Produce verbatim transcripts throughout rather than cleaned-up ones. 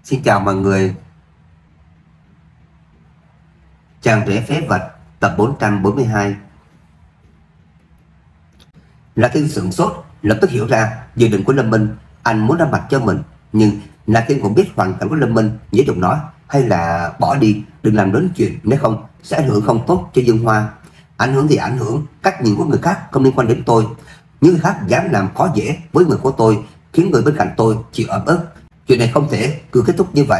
Xin chào mọi người. Chàng rể phế vật tập bốn trăm bốn mươi hai. La Thiên sửng sốt, lập tức hiểu ra dự định của Lâm Minh. Anh muốn ra mặt cho mình, nhưng La Thiên cũng biết hoàn cảnh của Lâm Minh, dễ dàng nói hay là bỏ đi, đừng làm lớn chuyện, nếu không sẽ ảnh hưởng không tốt cho Dương Hoa. Ảnh hưởng thì ảnh hưởng, cách nhìn của người khác không liên quan đến tôi. Những người khác dám làm khó dễ với người của tôi, khiến người bên cạnh tôi chịu ấm ức. Chuyện này không thể cứ kết thúc như vậy.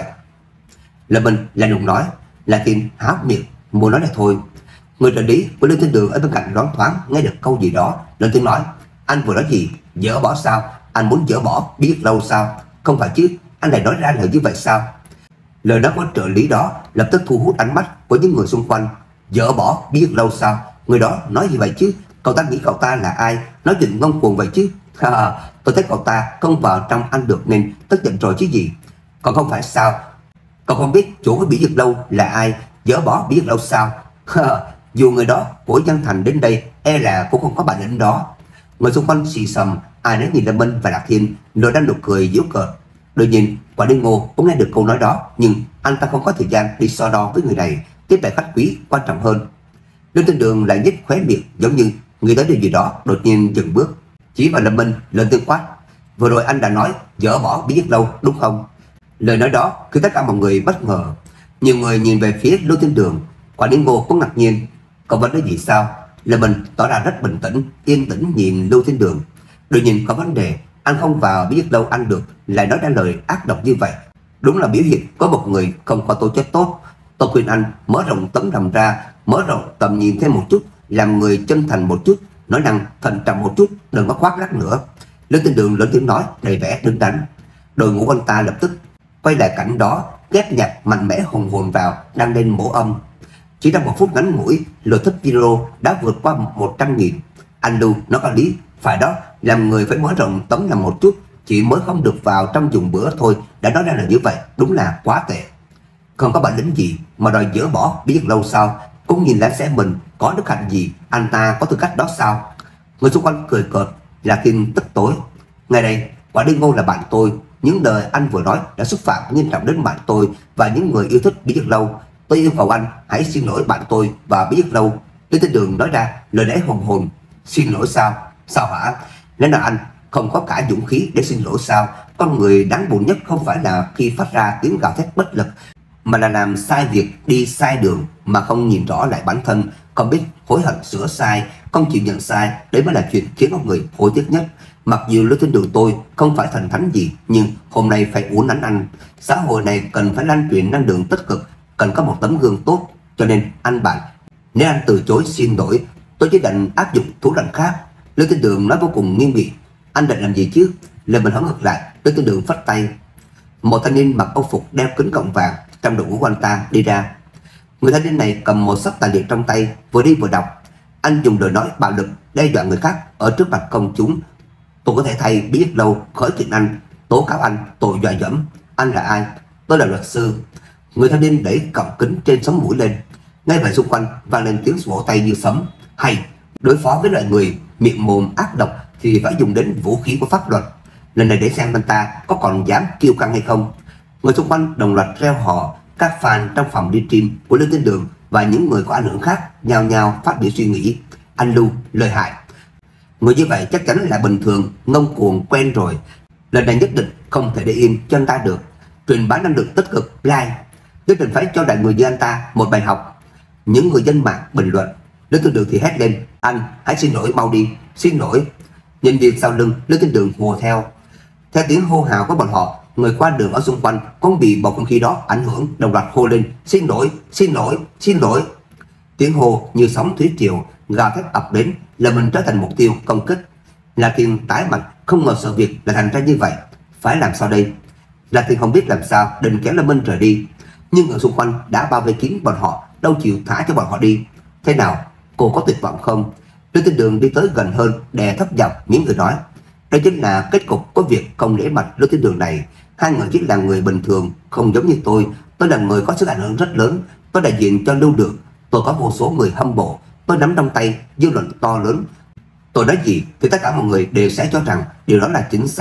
Lâm Minh lạnh lùng nói. La Thiên há miệng muốn nói lại thôi. Người trợ lý của Lương Thiên Đường ở bên cạnh loáng thoáng nghe được câu gì đó, lên tiếng nói: anh vừa nói gì? Dỡ bỏ sao? Anh muốn dỡ bỏ biết lâu sao? Không phải chứ, anh lại nói ra lời như vậy sao? Lời nói của trợ lý đó lập tức thu hút ánh mắt của những người xung quanh. Dỡ bỏ biết lâu sao? Người đó nói gì vậy chứ? Cậu ta nghĩ cậu ta là ai? Nói chuyện ngông cuồng vậy chứ? Ha, tôi thấy cậu ta không vào trong ăn được nên tức giận rồi chứ gì. Còn không phải sao? Cậu không biết chủ của Bí Dược Lâu là ai? Dỡ bỏ Bí Dược Lâu sao? Ha, dù người đó của Giang Thành đến đây e là cũng không có bản lĩnh đó. Người xung quanh xì xầm, ai nấy nhìn Lâm Minh và Lạc Thiên rồi đang nụ cười giễu cợt. Đột nhiên Quả Đinh Ngô cũng nghe được câu nói đó, nhưng anh ta không có thời gian đi so đo với người này, tiếp đại khách quý quan trọng hơn. Lương Thiên Đường lại nhếch khóe miệng giống như người tới điều gì đó, đột nhiên dừng bước, chỉ vào Lâm Minh lên tiếng quát: vừa rồi anh đã nói dỡ bỏ Bí Dược Lâu đúng không? Lời nói đó khiến tất cả mọi người bất ngờ. Nhiều người nhìn về phía Lương Thiên Đường. Quả Đinh Ngô cũng ngạc nhiên. Cậu vấn đề gì sao? Lâm Minh tỏ ra rất bình tĩnh, yên tĩnh nhìn Lưu Thiên Đường. Đột nhiên có vấn đề, anh không vào Bí Dược Lâu ăn được, lại nói ra lời ác độc như vậy. Đúng là biểu hiện có một người không có tố chất tốt. Tôi khuyên anh mở rộng tấm lòng ra, mở rộng tầm nhìn thêm một chút, làm người chân thành một chút, nói năng thận trọng một chút, đừng có khoác lác nữa. Lưu Thiên Đường lớn tiếng nói đầy vẻ đứng đắn. Đội ngũ anh ta lập tức quay lại cảnh đó, ghép nhạc mạnh mẽ hùng hồn vào, đăng lên mổ âm. Chỉ trong một phút ngắn ngủi, lượt thích video đã vượt qua một trăm nghìn. Anh Lưu nó có lý, phải đó, làm người phải mở rộng tấm lòng một chút, chỉ mới không được vào trong dùng bữa thôi đã nói ra là như vậy, đúng là quá tệ. Không có bản lĩnh gì mà đòi dỡ bỏ Bí Dược Lâu sao? Cũng nhìn lái xe mình có đức hạnh gì, anh ta có tư cách đó sao? Người xung quanh cười cợt. Là Thiên tức tối. Ngày đây Quả Đinh Ngô là bạn tôi, những lời anh vừa nói đã xúc phạm nghiêm trọng đến bạn tôi và những người yêu thích Bí Dược Lâu. Tôi yêu cầu anh hãy xin lỗi bạn tôi và Bí Dược Lâu. Lương Thiên Đường nói ra lời lẽ hùng hồn. Xin lỗi sao? Sao hả? Nên là anh không có cả dũng khí để xin lỗi sao? Con người đáng buồn nhất không phải là khi phát ra tiếng gào thét bất lực, mà là làm sai việc, đi sai đường mà không nhìn rõ lại bản thân, không biết hối hận sửa sai, không chịu nhận sai. Đấy mới là chuyện khiến con người hối tiếc nhất. Mặc dù Lương Thiên Đường tôi không phải thần thánh gì, nhưng hôm nay phải uốn nắn anh. Xã hội này cần phải lan truyền năng lượng tích cực, cần có một tấm gương tốt. Cho nên anh bạn, nếu anh từ chối xin lỗi, tôi chỉ định áp dụng thủ đoạn khác. Lương Thiên Đường nói vô cùng nghiêm nghị. Anh định làm gì chứ? Lời mình hỏi ngược lại. Lương Thiên Đường phất tay. Một thanh niên mặc âu phục đeo kính cọng vàng trong đội ngũ của anh ta đi ra. Người thanh niên này cầm một sấp tài liệu trong tay, vừa đi vừa đọc. Anh dùng lời nói bạo lực đe dọa người khác ở trước mặt công chúng. Tôi có thể thay Bí Dược Lâu khởi kiện anh, tố cáo anh tội dọa dẫm. Anh là ai? Tôi là luật sư. Người thanh niên đẩy cọng kính trên sống mũi lên. Ngay vậy xung quanh vang lên tiếng vỗ tay như sấm. Hay, đối phó với loại người miệng mồm ác độc thì phải dùng đến vũ khí của pháp luật. Lần này để xem anh ta có còn dám kiêu căng hay không. Người xung quanh đồng loạt reo hò. Các fan trong phòng đi stream của Lương Thiên Đường và những người có ảnh hưởng khác nhao nhao phát biểu suy nghĩ. Anh Lưu lợi hại. Người như vậy chắc chắn là bình thường, ngông cuồng quen rồi. Lần này nhất định không thể để yên cho anh ta được. Truyền bá năng lượng tích cực, like, nhất định phải cho đại người như anh ta một bài học. Những người dân mạng bình luận. Lương Thiên Đường thì hét lên. Anh hãy xin lỗi mau đi, xin lỗi. Nhân viên sau lưng Lương Thiên Đường hùa theo. Theo tiếng hô hào của bọn họ, người qua đường ở xung quanh cũng bị bầu không khí đó ảnh hưởng, đồng loạt hô lên. Xin lỗi, xin lỗi, xin lỗi. Tiếng hô như sóng thủy triều gào thét ập đến, là mình trở thành mục tiêu công kích. La Thiên tái mặt, không ngờ sự việc là thành ra như vậy. Phải làm sao đây? La Thiên không biết làm sao định kéo Lâm Minh rời đi, nhưng ở xung quanh đã bao vây kín bọn họ, đâu chịu thả cho bọn họ đi. Thế nào? Cô có tuyệt vọng không? Lương Thiên Đường đi tới gần hơn, đè thấp giọng những người nói. Đây chính là kết cục của việc không để mặt Lương Thiên Đường này. Hai người chỉ là người bình thường, không giống như tôi. Tôi là người có sức ảnh hưởng rất lớn. Tôi đại diện cho Lưu Được. Tôi có vô số người hâm mộ. Tôi nắm trong tay dư luận to lớn. Tôi nói gì thì tất cả mọi người đều sẽ cho rằng điều đó là chính xác.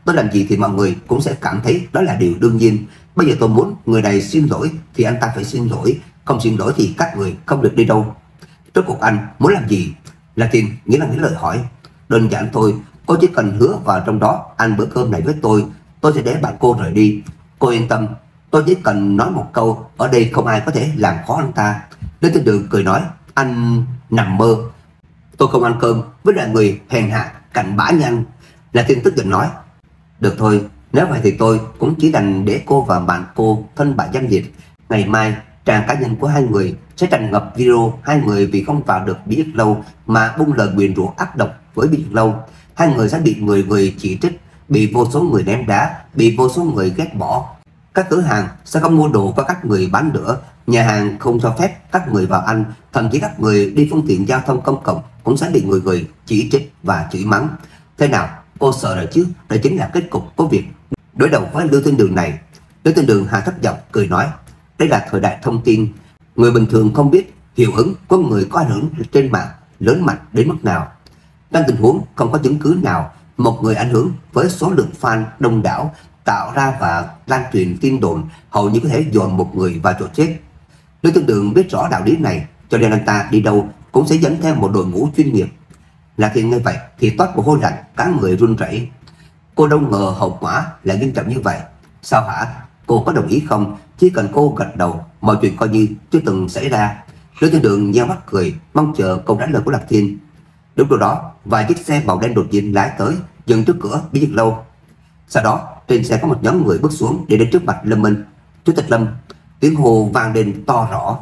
tôi làm gì thì mọi người cũng sẽ cảm thấy đó là điều đương nhiên. Bây giờ tôi muốn người này xin lỗi thì anh ta phải xin lỗi, không xin lỗi thì các người không được đi đâu. Rốt cuộc anh muốn làm gì? Latin nghĩa là những lời hỏi. Đơn giản thôi, cô chỉ cần hứa vào trong đó ăn bữa cơm này với tôi, tôi sẽ để bạn cô rời đi. Cô yên tâm, tôi chỉ cần nói một câu, ở đây không ai có thể làm khó anh ta. Lên trên đường cười nói, anh nằm mơ, tôi không ăn cơm với loại người hèn hạ cặn bã như anh. Latin tức giận nói, được thôi, nếu vậy thì tôi cũng chỉ đành để cô và bạn cô thân bại danh liệt. Ngày mai trang cá nhân của hai người sẽ tràn ngập video hai người vì không vào được Bí Dược Lâu mà bung lời nguyền rủa ác độc với Bí Dược Lâu. Hai người sẽ bị người người chỉ trích, bị vô số người ném đá, bị vô số người ghét bỏ. Các cửa hàng sẽ không mua đồ của các người bán nữa, nhà hàng không cho phép các người vào ăn, thậm chí các người đi phương tiện giao thông công cộng cũng sẽ bị người người chỉ trích và chửi mắng. Thế nào, cô sợ rồi chứ? Đây chính là kết cục của việc đối đầu với Lưu Thiên Đường này. Lưu Thiên Đường hạ thấp giọng cười nói, đây là thời đại thông tin, người bình thường không biết hiệu ứng của người có ảnh hưởng trên mạng lớn mạnh đến mức nào. Trong tình huống không có chứng cứ nào, một người ảnh hưởng với số lượng fan đông đảo tạo ra và lan truyền tin đồn hầu như có thể dồn một người vào chỗ chết. Lưu Thiên Đường biết rõ đạo lý này, cho nên anh ta đi đâu cũng sẽ dẫn theo một đội ngũ chuyên nghiệp. Là khi nghe vậy thì toát mồ hôi lạnh, cả người run rẩy. Cô đâu ngờ hậu quả lại nghiêm trọng như vậy. Sao hả? Cô có đồng ý không? Chỉ cần cô gật đầu, mọi chuyện coi như chưa từng xảy ra. Lưu Thiên Đường nheo mắt cười, mong chờ câu trả lời của Lạc Thiên. Đúng lúc đó, vài chiếc xe màu đen đột nhiên lái tới, dừng trước cửa Bí Dược Lâu. Sau đó, trên xe có một nhóm người bước xuống để đến trước mặt Lâm Minh. Chủ tịch Lâm, tiếng hô vang lên to rõ.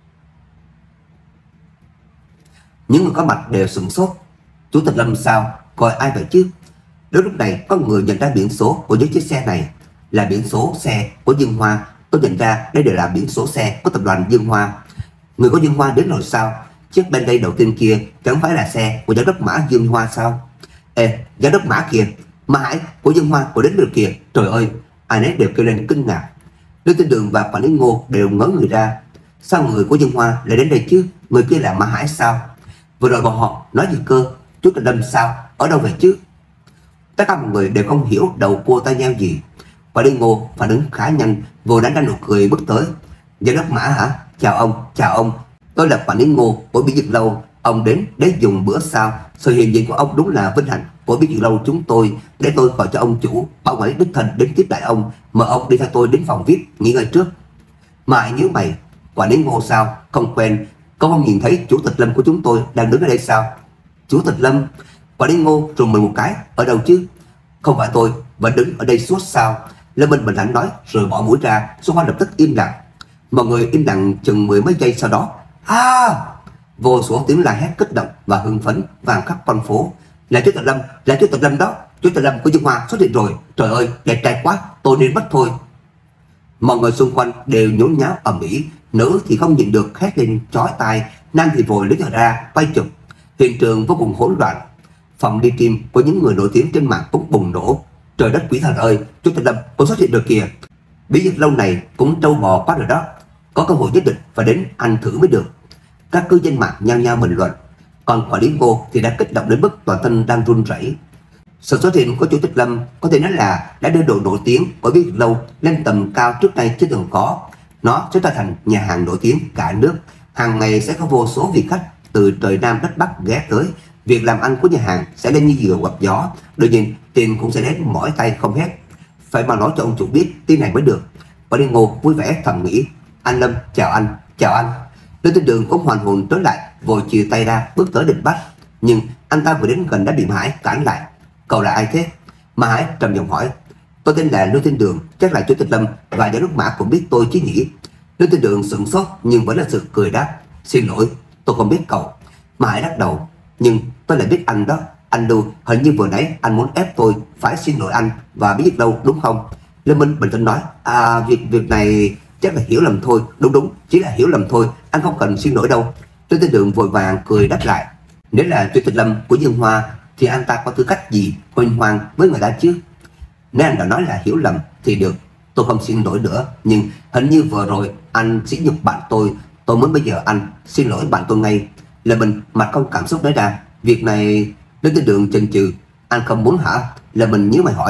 Những người có mặt đều sửng sốt. Chủ tịch Lâm sao? Coi ai vậy chứ? Đến lúc này có người nhận ra biển số của những chiếc xe này là biển số xe của Dương Hoa. Tôi nhận ra đây đều là biển số xe của tập đoàn Dương Hoa. Người của Dương Hoa đến rồi sao? Chiếc Bentley đầu tiên kia chẳng phải là xe của giám đốc Mã Dương Hoa sao? Ê, giám đốc Mã kìa, Mã Hải của Dương Hoa của đến được kìa. Trời ơi, ai nấy đều kêu lên kinh ngạc. Lưu Thiên Đường và quản lý Ngô đều ngớ người ra. Sao người của Dương Hoa lại đến đây chứ? Người kia là Mã Hải sao? Vừa rồi bọn họ nói gì cơ? Chú Tịch Lâm sao? Ở đâu vậy chứ? Tất cả mọi người đều không hiểu đầu cua tai nheo gì. Quản lý Ngô phản ứng khá nhanh, vội đánh ra nụ cười bước tới. Giám đốc Mã hả? Chào ông, chào ông. Tôi là quản lý Ngô của Bí Dược Lâu. Ông đến để dùng bữa sao? Sự hiện diện của ông đúng là vinh hạnh của Bí Dược Lâu chúng tôi. Để tôi gọi cho ông chủ, bảo ấy đích thân đến tiếp đại ông. Mời ông đi theo tôi đến phòng vi ai pi nghỉ ngơi trước. Mà nhớ mày, quản lý Ngô sao? Không quen. Có không nhìn thấy chủ tịch Lâm của chúng tôi đang đứng ở đây sao? Chủ tịch Lâm? Quản lý Ngô rùng mình một cái. Ở đâu chứ? Không phải tôi vẫn đứng ở đây suốt sao? Lâm Minh bình thản nói rồi bỏ mũi ra. Xung quanh lập tức im lặng. Mọi người im lặng chừng mười mấy giây sau đó. À! Vô số tiếng la hét kích động và hưng phấn vang khắp con phố. Là chủ tịch Lâm, là chủ tịch Lâm đó. Chủ tịch Lâm của Dương Hoa xuất hiện rồi. Trời ơi, đẹp trai quá, tôi nên mất thôi. Mọi người xung quanh đều nhốn nháo ầm ĩ. Nữ thì không nhịn được hét lên chói tai, nam thì vội lấy ra quay chụp. Hiện trường vô cùng hỗn loạn. Phòng đi tim của những người nổi tiếng trên mạng cũng bùng nổ. Trời đất quỷ thần ơi, chủ tịch Lâm cũng xuất hiện được kìa. Bí Dược Lâu này cũng trâu bò quá rồi đó. Có cơ hội nhất định phải đến ăn thử mới được. Các cư dân mạng nhao nhao bình luận. Còn quản lý Ngô thì đã kích động đến mức toàn thân đang run rẩy. Sự xuất hiện của chủ tịch Lâm có thể nói là đã đưa độ nổi tiếng của Bí Dược Lâu lên tầm cao trước nay chưa từng có. Nó sẽ trở thành nhà hàng nổi tiếng cả nước. Hàng ngày sẽ có vô số vị khách từ trời Nam đất Bắc ghé tới. Việc làm ăn của nhà hàng sẽ lên như diều gặp gió. Đương nhiên tiền cũng sẽ đến mỏi tay không hết. Phải mà nói cho ông chủ biết tin này mới được. Quản lý Ngô vui vẻ thầm nghĩ. Anh Lâm, chào anh, chào anh. Lên trên đường cũng hoàn hồn trở lại, vội chia tay ra bước tới định bắt. Nhưng anh ta vừa đến gần đã bị Mã Hải cản lại. Cậu là ai thế? Mã Hải trầm giọng hỏi. Tôi tên là Lưu Thiên Đường, chắc là chủ tịch Lâm và giám đốc Mã cũng biết tôi chứ nhỉ? Lưu Thiên Đường sửng sốt nhưng vẫn là sự cười đáp. Xin lỗi, tôi không biết cậu. Mã Hải lắc đầu. Nhưng tôi lại biết anh đó. Anh Lưu, hình như vừa nãy anh muốn ép tôi phải xin lỗi anh và Bí Dược Lâu đúng không? Lê Minh bình tĩnh nói. À, việc việc này chắc là hiểu lầm thôi. Đúng đúng, chỉ là hiểu lầm thôi. Anh không cần xin lỗi đâu. Lưu Thiên Đường vội vàng cười đáp lại. Nếu là chủ tịch Lâm của Dương Hoa thì anh ta có tư cách gì huênh hoang với người ta chứ? Nếu anh đã nói là hiểu lầm thì được, tôi không xin lỗi nữa. Nhưng hình như vừa rồi anh sỉ nhục bạn tôi. Tôi muốn bây giờ anh xin lỗi bạn tôi ngay. Lê Minh mặt không cảm xúc nói ra. Việc này Lưu Thiên Đường chần chừ. Anh không muốn hả? Lê Minh nhíu mày hỏi.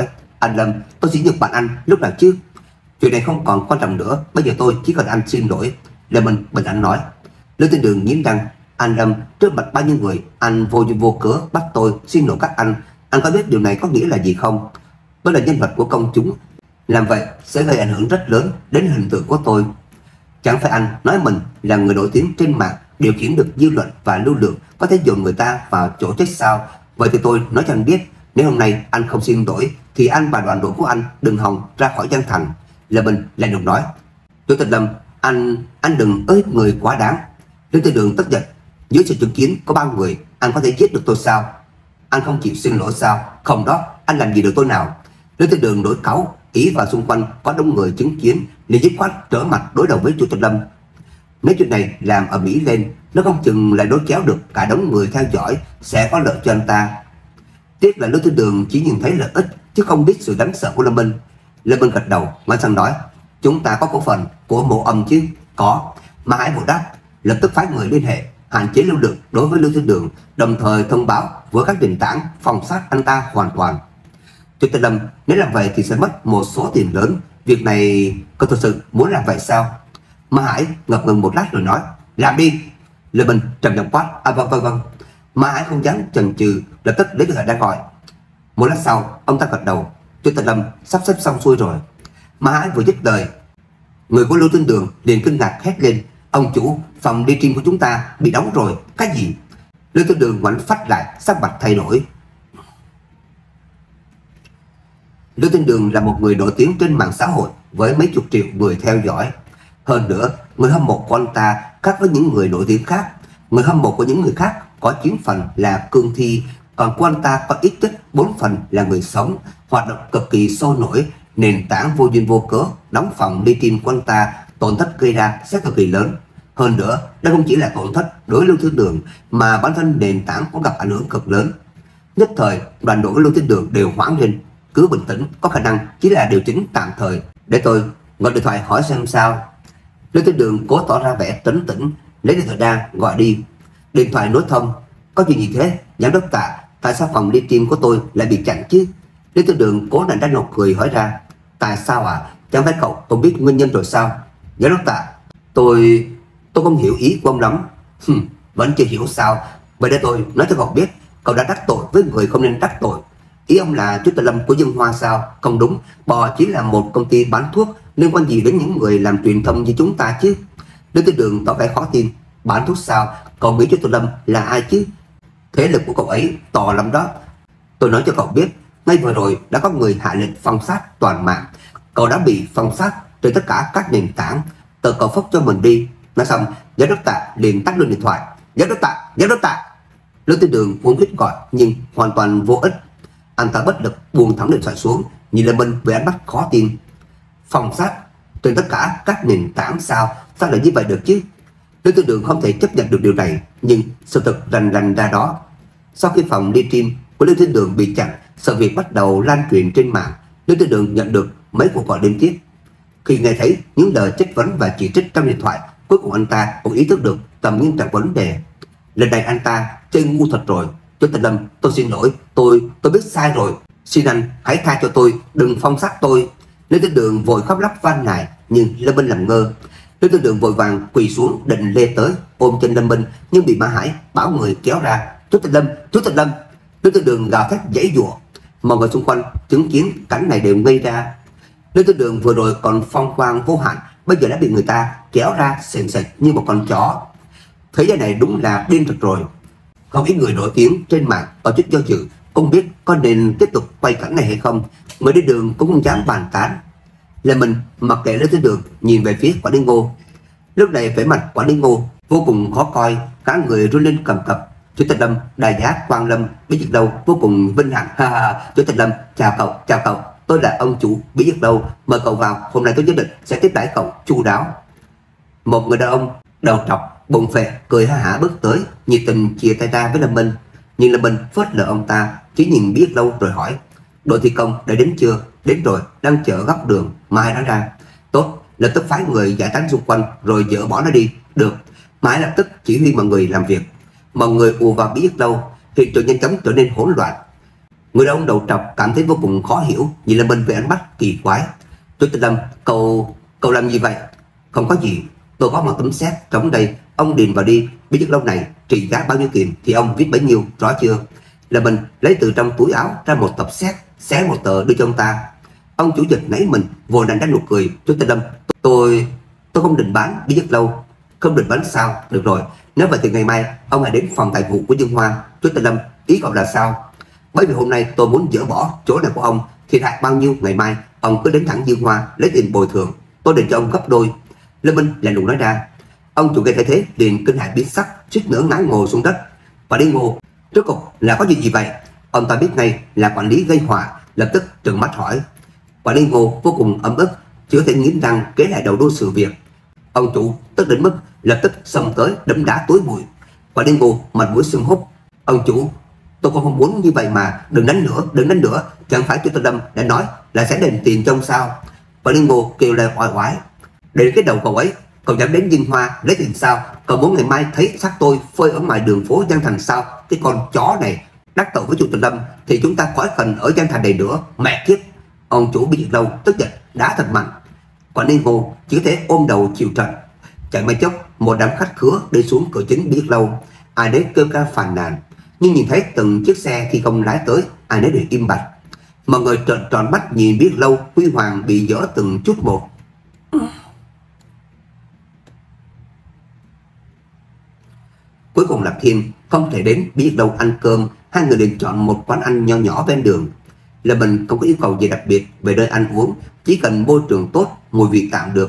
Anh Lâm, tôi chỉ nhục bạn anh lúc nào chứ? Chuyện này không còn quan trọng nữa, bây giờ tôi chỉ cần anh xin lỗi. Lâm Minh bình tĩnh nói. Lưu Thiên Đường nghiến răng. Anh Lâm, trước mặt bao nhiêu người, anh vô duyên vô cớ bắt tôi xin lỗi các anh. Anh có biết điều này có nghĩa là gì không? Tôi là nhân vật của công chúng, làm vậy sẽ gây ảnh hưởng rất lớn đến hình tượng của tôi. Chẳng phải anh nói mình là người nổi tiếng trên mạng, điều khiển được dư luận và lưu lượng, có thể dồn người ta vào chỗ chết sao? Vậy thì tôi nói cho anh biết, nếu hôm nay anh không xin lỗi thì anh và đoàn đội của anh đừng hòng ra khỏi Giang Thành. Lâm Minh lạnh lùng nói. Chủ tịch Lâm, anh anh đừng ới người quá đáng. Lưu Thiên Đường tức giận. Dưới sự chứng kiến có bao người, anh có thể giết được tôi sao? Anh không chịu xin lỗi sao? Không đó, anh làm gì được tôi nào? Lưu Thiên Đường nổi cáu, ý vào xung quanh có đông người chứng kiến nên dứt khoát trở mặt đối đầu với Chủ tịch Lâm. Nếu chuyện này làm ở Mỹ lên, nó không chừng lại đối kéo được cả đống người theo dõi, sẽ có lợi cho anh ta. Tiếc là Lưu Thiên Đường chỉ nhìn thấy lợi ích chứ không biết sự đáng sợ của Lâm Minh. Lâm Minh gật đầu, ngoan sang nói, chúng ta có cổ phần của Mộ Âm chứ? Có. Mà Hải vội đáp, lập tức phái người liên hệ hạn chế lưu lượng đối với Lưu Thiên Đường, đồng thời thông báo với các nền tảng phòng sát anh ta hoàn toàn. Chủ tịch Lâm, nếu làm vậy thì sẽ mất một số tiền lớn. Việc này có thực sự muốn làm vậy sao? Mà Hải ngập ngừng một lát rồi nói, làm đi. Lâm Minh trầm giọng quát, à vâng vâng vâng. Mà Hải không dám chần chừ, lập tức lấy điện thoại đang gọi. Một lát sau, ông ta gật đầu. Chủ tịch Lâm sắp xếp xong xuôi rồi. Mà Hải vừa dứt lời, người của Lưu Thiên Đường liền kinh ngạc hét lên, ông chủ, phòng livestream của chúng ta bị đóng rồi. Cái gì? Lưu Thiên Đường ngoảnh phách lại, sắc mặt thay đổi. Lưu Thiên Đường là một người nổi tiếng trên mạng xã hội với mấy chục triệu người theo dõi. Hơn nữa, người hâm mộ của anh ta khác với những người nổi tiếng khác. Người hâm mộ của những người khác có chín phần là cương thi, còn của anh ta có ít nhất bốn phần là người sống, hoạt động cực kỳ sôi nổi, nền tảng vô duyên vô cớ đóng phòng livestream của anh ta, tổn thất gây ra sẽ cực kỳ lớn. Hơn nữa, đây không chỉ là tổn thất đối với Lưu Thiên Đường mà bản thân nền tảng cũng gặp ảnh hưởng cực lớn. Nhất thời, đoàn đội của Lưu Thiên Đường đều hoảng lên. Cứ bình tĩnh, có khả năng chỉ là điều chỉnh tạm thời. Để tôi gọi điện thoại hỏi xem sao. Lưu Thiên Đường cố tỏ ra vẻ trấn tĩnh, lấy điện thoại ra gọi đi. Điện thoại nối thông. Có chuyện gì thế? Giám đốc Tạ, tại sao phòng livestream của tôi lại bị chặn chứ? Lưu Thiên Đường cố nặn ra nụ cười hỏi ra. Tại sao à? Chẳng phải cậu không biết nguyên nhân rồi sao? Giám đốc Tạ, tôi... tôi không hiểu ý của ông lắm. Hừm, vẫn chưa hiểu sao? Vậy để tôi nói cho cậu biết, cậu đã đắc tội với người không nên đắc tội. Ý ông là Chủ tịch Lâm của Dương Hoa sao? Không đúng, Bò chỉ là một công ty bán thuốc, liên quan gì đến những người làm truyền thông như chúng ta chứ? Lưu Thiên Đường tỏ vẻ khó tin. Bán thuốc sao? Cậu nghĩ Chủ tịch Lâm là ai chứ? Thế lực của cậu ấy to lắm đó. Tôi nói cho cậu biết, ngay vừa rồi đã có người hạ lệnh phong sát toàn mạng. Cậu đã bị phong sát trên tất cả các nền tảng. Tự cậu phốc cho mình đi. Nói xong, Giám đốc Tạ liền tắt luôn điện thoại. Giám đốc Tạ, Giám đốc Tạ. Lưu Thiên Đường muốn quyết gọi nhưng hoàn toàn vô ích. Anh ta bất lực buông thẳng điện thoại xuống, nhìn Lâm Minh với ánh mắt khó tin. Phong sát trên tất cả các nền tảng sao? Sao lại như vậy được chứ? Lưu Thiên Đường không thể chấp nhận được điều này, nhưng sự thật rành rành ra đó. Sau khi phòng livestream của Lưu Thiên Đường bị chặn, sự việc bắt đầu lan truyền trên mạng. Lưu Thiên Đường nhận được mấy cuộc gọi liên tiếp. Khi nghe thấy những lời chất vấn và chỉ trích trong điện thoại, cuối cùng anh ta cũng ý thức được tầm nghiêm trọng vấn đề. Lần này anh ta chơi ngu thật rồi. Chủ tịch Lâm, tôi xin lỗi, tôi tôi biết sai rồi. Xin anh hãy tha cho tôi, đừng phong sát tôi. Lưu Thiên Đường vội khóc lóc van nài, nhưng Lâm Minh làm ngơ. Lưu Thiên Đường vội vàng quỳ xuống định lê tới ôm chân Lâm Minh, nhưng bị Mã Hải bảo người kéo ra. Chủ tịch Lâm, Chủ tịch Lâm. Lưu Thiên Đường gào thét giãy giụa. Mọi người xung quanh chứng kiến cảnh này đều ngây ra. Lưu Thiên Đường vừa rồi còn phong quang vô hạn, bây giờ đã bị người ta kéo ra sền sệt như một con chó. Thế giới này đúng là điên thật rồi. Không ít người nổi tiếng trên mạng có chút do dự, không biết có nên tiếp tục quay cảnh này hay không. Người đi đường cũng không dám bàn tán. Là mình mặc kệ Lưu Thiên Đường nhìn về phía Quản lý Ngô. Lúc này vẻ mặt Quản lý Ngô vô cùng khó coi, cả người run lên cầm cập. Chủ tịch Lâm, đại giá Quang Lâm Bí Dược Lâu vô cùng vinh hạnh. Ha ha, Chủ tịch Lâm, chào cậu, chào cậu. Tôi là ông chủ Bí Dược Lâu, mời cậu vào, hôm nay tôi nhất định sẽ tiếp đãi cậu chu đáo. Một người đàn ông đầu trọc bụng phệ cười ha hả bước tới, nhiệt tình chia tay ra với Lâm Minh. Nhưng Lâm Minh phớt lờ ông ta, chỉ nhìn Bí Dược Lâu rồi hỏi: đội thi công đã đến chưa? Đến rồi, đang chở góc đường. Mai nói ra. Tốt, lập tức phái người giải tán xung quanh rồi dỡ bỏ nó đi. Được. Mai lập tức chỉ huy mọi người làm việc. Mọi người ùa vào Bí Dược Lâu, hiện trường nhanh chóng trở nên hỗn loạn. Người đàn ông đầu trọc cảm thấy vô cùng khó hiểu, nhìn Lâm Minh với ánh mắt kỳ quái. Chú Tư Lâm, cậu cậu làm gì vậy? Không có gì, tôi có một tấm séc trong đây, ông điền vào đi. Bí Dược Lâu này trị giá bao nhiêu tiền thì ông viết bấy nhiêu, rõ chưa? Lâm Minh lấy từ trong túi áo ra một tập séc, xé một tờ đưa cho ông ta. Ông chủ giật nảy mình, vội nặn ra nụ cười. Chú Tư Lâm, tôi tôi không định bán Bí Dược Lâu. Không định bán sao? Được rồi, nếu vậy thì ngày mai ông hãy đến phòng tài vụ của Dương Hoa. Chú Tư Lâm, ý cậu là sao? Bởi vì hôm nay tôi muốn dỡ bỏ chỗ này của ông, thiệt hại bao nhiêu ngày mai ông cứ đến thẳng Dương Hoa lấy tiền bồi thường, tôi định cho ông gấp đôi. Lâm Minh lạnh lùng nói ra. Ông chủ gây thay thế liền kinh hãi biến sắc, suýt nữa ngã ngồi xuống đất. Và đi ngô, rốt cuộc là có chuyện gì vậy? Ông ta biết ngay là quản lý gây họa, lập tức trừng mắt hỏi. Quản lý Ngô vô cùng ấm ức, chỉ có thể nghiến răng kể lại đầu đuôi sự việc. Ông chủ tức đến mức lập tức xông tới đấm đá túi bụi. Quản lý Ngô mặt mũi sưng húp. Ông chủ, tôi cũng không muốn như vậy mà, đừng đánh nữa, đừng đánh nữa. Chẳng phải chú Tư Lâm đã nói là sẽ đền tiền cho ông sao? Quản lý Ngô kêu lên oai oái. Đến cái đầu cậu ấy, cậu dám đến Dương Hoa lấy tiền sao? Cậu muốn ngày mai thấy xác tôi phơi ở ngoài đường phố Giang Thành sao? Cái con chó này đắc tội với chủ Tư Lâm thì chúng ta khỏi cần ở Giang Thành này nữa. Mẹ kiếp! Ông chủ Bí Dược Lâu tức giận đá thật mạnh. Quản lý Ngô chỉ có thể ôm đầu chịu trận. Chẳng mấy chốc một đám khách khứa đi xuống cửa chính Bí Dược Lâu, ai nấy kêu ca phàn nàn. Nhưng nhìn thấy từng chiếc xe thi công lái tới, ai nấy đều im bặt. Mọi người trợn tròn mắt nhìn Bí Dược Lâu huy hoàng bị dỡ từng chút một. Cuối cùng Lạc Thiên không thể đến Bí Dược Lâu ăn cơm, hai người liền chọn một quán ăn nho nhỏ ven đường. Là mình không có yêu cầu gì đặc biệt về nơi ăn uống, chỉ cần môi trường tốt, mùi vị tạm được.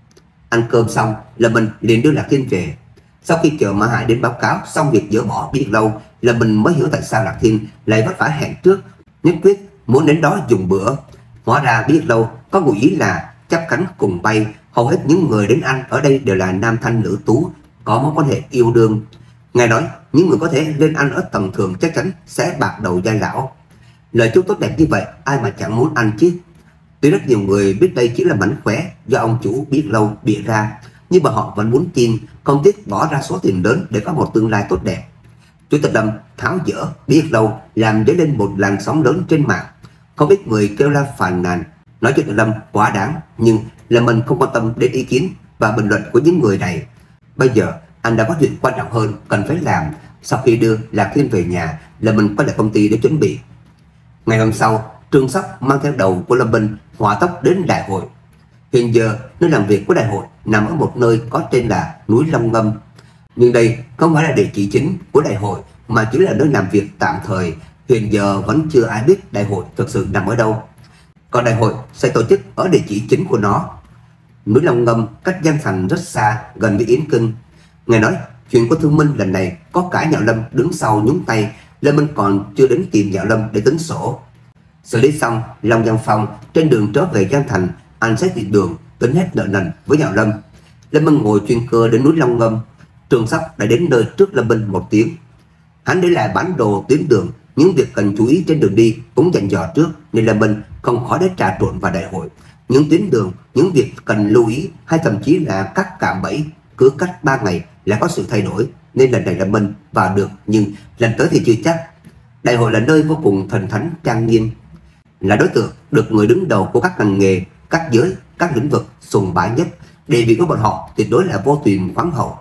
Ăn cơm xong, là mình liền đưa Lạc Thiên về. Sau khi chờ Mã Hải đến báo cáo xong việc dỡ bỏ Bí Dược Lâu, là mình mới hiểu tại sao Lạc Thiên lại vất vả hẹn trước, nhất quyết muốn đến đó dùng bữa. Hóa ra Bí Dược Lâu có ngụ ý là chắp cánh cùng bay. Hầu hết những người đến ăn ở đây đều là nam thanh nữ tú, có mối quan hệ yêu đương. Ngài nói những người có thể lên ăn ở tầng thường chắc chắn sẽ bạc đầu giai lão. Lời chúc tốt đẹp như vậy ai mà chẳng muốn ăn chứ. Tuy rất nhiều người biết đây chỉ là mánh khóe do ông chủ Bí Dược Lâu bịa ra, nhưng mà họ vẫn muốn tin, không tiếc bỏ ra số tiền lớn để có một tương lai tốt đẹp. Chủ tịch Lâm tháo dỡ Bí Dược Lâu làm dấy lên một làn sóng lớn trên mạng. Không ít người kêu la phàn nàn, nói Chủ tịch Lâm quá đáng, nhưng là mình không quan tâm đến ý kiến và bình luận của những người này. Bây giờ anh đã có chuyện quan trọng hơn cần phải làm. Sau khi đưa Lạc Thiên về nhà, là mình quay lại công ty để chuẩn bị. Ngày hôm sau, Trương Sóc mang theo đầu của Lâm Minh hỏa tốc đến đại hội. Hiện giờ nơi làm việc của đại hội nằm ở một nơi có tên là núi Long Ngâm. Nhưng đây không phải là địa chỉ chính của đại hội, mà chỉ là nơi làm việc tạm thời. Hiện giờ vẫn chưa ai biết đại hội thực sự nằm ở đâu. Còn đại hội sẽ tổ chức ở địa chỉ chính của nó. Núi Long Ngâm cách Giang Thành rất xa, gần với Yến Kinh. Nghe nói chuyện của Thương Minh lần này có cả Nhạo Lâm đứng sau nhúng tay, Lâm Minh còn chưa đến tìm Nhạo Lâm để tính sổ. Xử lý xong Long Giang Phong, trên đường trở về Giang Thành, anh sẽ tiện đường tính hết nợ nần với Nhạo Lâm. Lâm Minh ngồi chuyên cơ đến núi Long Ngâm. Trương Sóc đã đến nơi trước Lâm Minh một tiếng. Hắn để lại bản đồ tuyến đường, những việc cần chú ý trên đường đi cũng dặn dò trước, nên Lâm Minh không khó để trà trộn vào đại hội. Những tuyến đường, những việc cần lưu ý hay thậm chí là các cạm bẫy cứ cách ba ngày là có sự thay đổi, nên lần này Lâm Minh vào được, nhưng lần tới thì chưa chắc. Đại hội là nơi vô cùng thần thánh trang nghiêm, là đối tượng được người đứng đầu của các ngành nghề, các giới, các lĩnh vực sùng bái nhất. Địa vị của bọn họ tuyệt đối là vô tuyền khoáng hậu.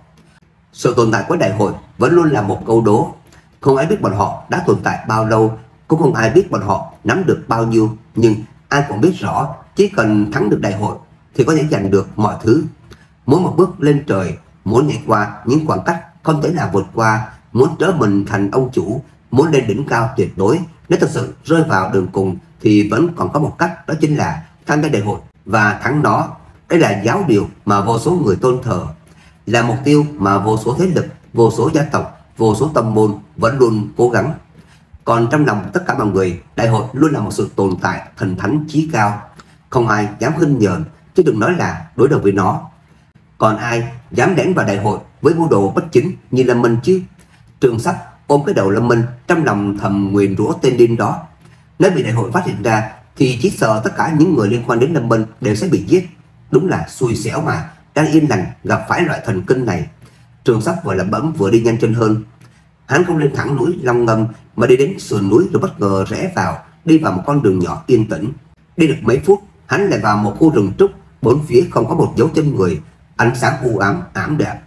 Sự tồn tại của đại hội vẫn luôn là một câu đố. Không ai biết bọn họ đã tồn tại bao lâu, cũng không ai biết bọn họ nắm được bao nhiêu, nhưng ai cũng biết rõ chỉ cần thắng được đại hội thì có thể giành được mọi thứ. Muốn một bước lên trời, muốn nhảy qua những khoảng cách không thể nào vượt qua, muốn trở mình thành ông chủ, muốn lên đỉnh cao tuyệt đối, nếu thật sự rơi vào đường cùng thì vẫn còn có một cách, đó chính là tham gia đại hội và thắng nó. Đây là giáo điều mà vô số người tôn thờ, là mục tiêu mà vô số thế lực, vô số gia tộc, vô số tông môn vẫn luôn cố gắng. Còn trong lòng tất cả mọi người, đại hội luôn là một sự tồn tại thần thánh chí cao, không ai dám khinh nhờn, chứ đừng nói là đối đầu với nó. Còn ai dám đánh vào đại hội với mưu đồ bất chính như Lâm Minh chứ? Trương Sóc ôm cái đầu Lâm Minh, trong lòng thầm nguyền rủa tên điên đó. Nếu bị đại hội phát hiện ra thì chỉ sợ tất cả những người liên quan đến Lâm Minh đều sẽ bị giết. Đúng là xui xẻo mà, đang yên lành gặp phải loại thần kinh này. Trương Sóc vừa lẩm bẩm vừa đi nhanh chân hơn. Hắn không lên thẳng núi Long Ngâm mà đi đến sườn núi rồi bất ngờ rẽ vào, đi vào một con đường nhỏ yên tĩnh. Đi được mấy phút, hắn lại vào một khu rừng trúc, bốn phía không có một dấu chân người, ánh sáng u ám ảm đạm.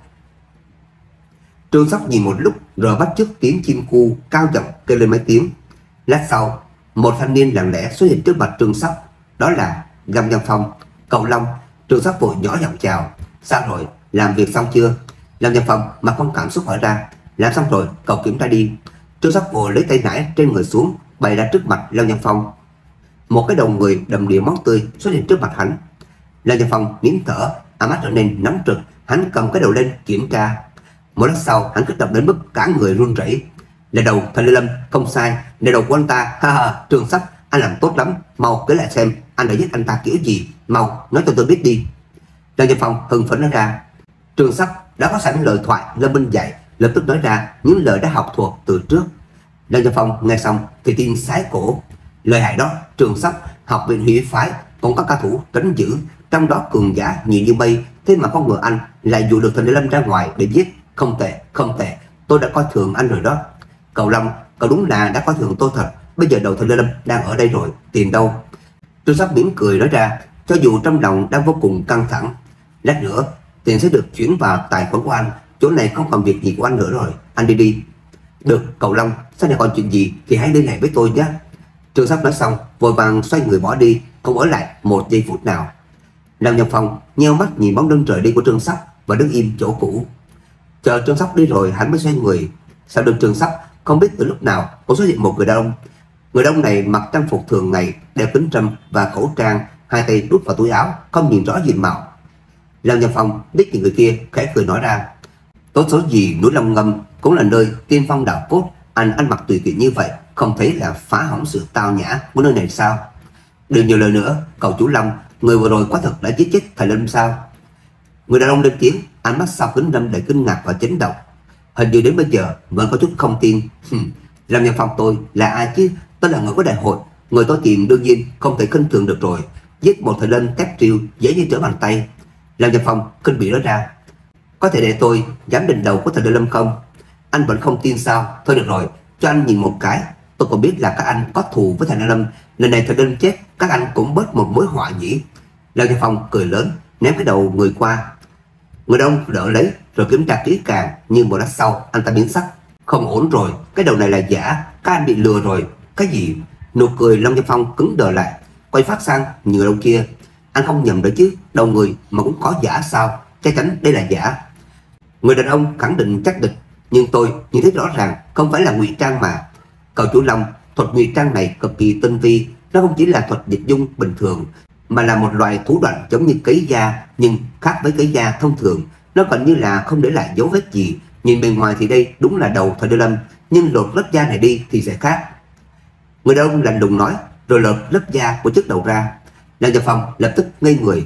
Trương Sóc nhìn một lúc rồi bắt chước tiếng chim cu cao giọng kêu lên mấy tiếng. Lát sau, một thanh niên lặng lẽ xuất hiện trước mặt Trương Sóc, đó là Lâm Văn Phong. Cậu Long. Trương Sóc vội nhỏ giọng chào. Sao rồi, làm việc xong chưa? Lâm Văn Phong mặt không cảm xúc hỏi ra. Làm xong rồi, cậu kiểm tra đi. Trương Sóc vội lấy tay nải trên người xuống, bày ra trước mặt Lâm Văn Phong. Một cái đầu người đầm đìa máu tươi xuất hiện trước mặt hắn. Lâm Văn Phong nín thở, ánh mắt trở nên nóng rực. Hắn cầm cái đầu lên kiểm tra. Một lát sau, hắn kích động đến mức cả người run rẩy. Là đầu Thần Lê Lâm, không sai, là đầu của anh ta. Ha ha, Trương Sóc, anh làm tốt lắm, mau kể lại xem anh đã giết anh ta kiểu gì, mau nói cho tôi biết đi. Lâm Văn Phong hưng phấn nói ra. Trương Sóc đã có sẵn lời thoại Lâm Minh dạy, lập tức nói ra những lời đã học thuộc từ trước. Lâm Văn Phong nghe xong thì tin sái cổ. Lời hại đó, Trương Sóc học viện Huy phái cũng có cao thủ trấn giữ, trong đó cường giả nhiều như mây, thế mà không ngờ anh lại dụ được Thần Lê Lâm ra ngoài để giết. Không tệ, không tệ, tôi đã coi thường anh rồi đó. Cậu Long, cậu đúng là đã coi thường tôi thật. Bây giờ đầu Thần Lê Lâm đang ở đây rồi, tiền đâu? Trương Sóc mỉm cười nói ra, cho dù trong lòng đang vô cùng căng thẳng. Lát nữa tiền sẽ được chuyển vào tài khoản của anh, chỗ này không còn việc gì của anh nữa rồi, anh đi đi. Được, cậu Long, sau này còn chuyện gì thì hãy liên hệ với tôi nhé. Trương Sóc nói xong vội vàng xoay người bỏ đi, không ở lại một giây phút nào. Lâm Văn Phong nheo mắt nhìn bóng lưng rời đi của Trương Sóc và đứng im chỗ cũ. Chờ Trương Sóc đi rồi hắn mới xoay người. Sau lưng Trương Sóc không biết từ lúc nào cũng xuất hiện một người đàn ông. Người đàn ông này mặc trang phục thường ngày, đeo kính râm và khẩu trang, hai tay đút vào túi áo, không nhìn rõ diện mạo. Lâm Văn Phong liếc nhìn người kia, khẽ cười nói ra. Tốt số gì núi Long Ngâm cũng là nơi tiên phong đạo cốt, anh ăn mặc tùy tiện như vậy không thấy là phá hỏng sự tao nhã của nơi này sao? Đừng nhiều lời nữa, cậu chủ Long, người vừa rồi quả thật đã giết chết thầy Lâm sao? Người đàn ông lên tiếng, ánh mắt sau kính râm đầy kinh ngạc và chấn động. Hình như đến bây giờ vẫn có chút không tin. Lâm Văn Phong tôi là ai chứ? Tôi là người của đại hội, người tôi tìm đương nhiên không thể khinh thường được rồi. Giết một thầy Lâm tép triêu dễ như trở bàn tay. Lâm Văn Phong kinh bị nói ra. Có thể để tôi dám định đầu của thầy Lâm không? Anh vẫn không tin sao? Thôi được rồi, cho anh nhìn một cái. Tôi còn biết là các anh có thù với thầy Lâm. Lần này thầy Lâm chết, các anh cũng bớt một mối họa nhỉ? Lâm Văn Phong cười lớn, ném cái đầu người qua. Người đàn ông đỡ lấy rồi kiểm tra kỹ càng, nhưng một lát sau anh ta biến sắc. Không ổn rồi, cái đầu này là giả, các anh bị lừa rồi. Cái gì? Nụ cười Lâm Văn Phong cứng đờ lại, quay phát sang người đàn ông kia. Anh không nhầm đấy chứ, đầu người mà cũng có giả sao? Chắc chắn đây là giả. Người đàn ông khẳng định chắc địch, nhưng tôi nhìn thấy rõ ràng không phải là ngụy trang mà. Cậu chủ Long, thuật ngụy trang này cực kỳ tinh vi, nó không chỉ là thuật dịch dung bình thường, mà là một loại thủ đoạn giống như cấy da, nhưng khác với cấy da thông thường. Nó còn như là không để lại dấu vết gì. Nhìn bên ngoài thì đây đúng là đầu thầy Lâm, nhưng lột lớp da này đi thì sẽ khác. Người đàn ông lạnh lùng nói, rồi lột lớp da của chiếc đầu ra. Lâm Văn Phong lập tức ngây người.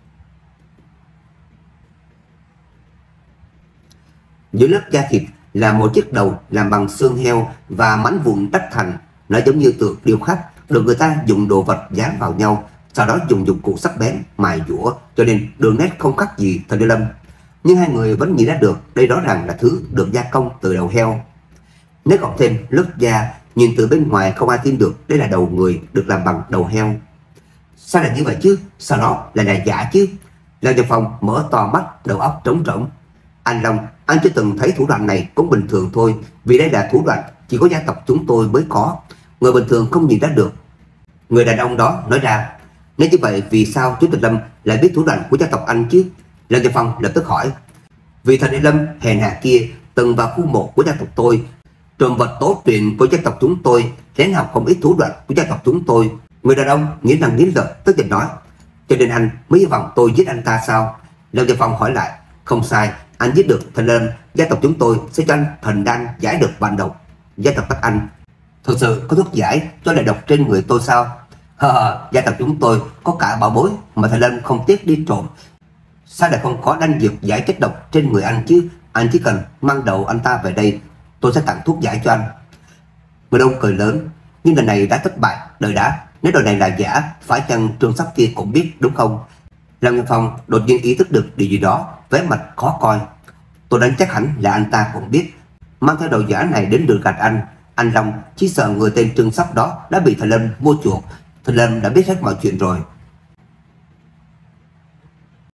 Dưới lớp da thịt là một chiếc đầu làm bằng xương heo và mảnh vụn tách thành. Nó giống như tượng điêu khắc, được người ta dùng đồ vật dán vào nhau, sau đó dùng dụng cụ sắc bén mài dũa, cho nên đường nét không khác gì thầy Lâm. Nhưng hai người vẫn nhìn ra được đây rõ ràng là thứ được gia công từ đầu heo. Nếu cộng thêm lớp da, nhìn từ bên ngoài không ai tin được đây là đầu người được làm bằng đầu heo. Sao lại như vậy chứ? Sao đó lại là giả chứ? Lâm Văn Phong mở to mắt, đầu óc trống rỗng. Anh Long, anh chưa từng thấy thủ đoạn này cũng bình thường thôi, vì đây là thủ đoạn chỉ có gia tộc chúng tôi mới có, người bình thường không nhìn ra được. Người đàn ông đó nói ra. Nếu như vậy vì sao Chủ tịch Lâm lại biết thủ đoạn của gia tộc anh chứ? Lâm Văn Phong lập tức hỏi. Vì thầy Lâm hèn hạ kia từng vào khu mộ của gia tộc tôi, trộm vật tổ truyền của gia tộc chúng tôi, lén học không ít thủ đoạn của gia tộc chúng tôi. Người đàn ông nghiến răng nghiến lợi tức giận nói. Cho nên anh mới hy vọng tôi giết anh ta sao? Lâm Văn Phong hỏi lại. Không sai, anh giết được thầy Lâm, gia tộc chúng tôi sẽ cho anh thần đan giải được vạn độc. Gia tộc các anh thực sự có thuốc giải cho đại độc trên người tôi sao? Hờ, gia tộc chúng tôi có cả bảo bối mà thầy Lâm không tiếc đi trộm. Sao lại không có đan dược giải chất độc trên người anh chứ? Anh chỉ cần mang đầu anh ta về đây, tôi sẽ tặng thuốc giải cho anh. Người đông cười lớn. Nhưng lần này đã thất bại. Đợi đã, nếu đồ này là giả, phải chăng Trương Sóc kia cũng biết đúng không? Lâm Văn Phong đột nhiên ý thức được điều gì đó, vẻ mặt khó coi. Tôi đánh chắc hẳn là anh ta cũng biết. mang theo đầu giả này đến lừa gạt anh. Anh Long chỉ sợ người tên Trương Sóc đó đã bị thầy Lâm mua chuộc. Thầy Lâm đã biết hết mọi chuyện rồi.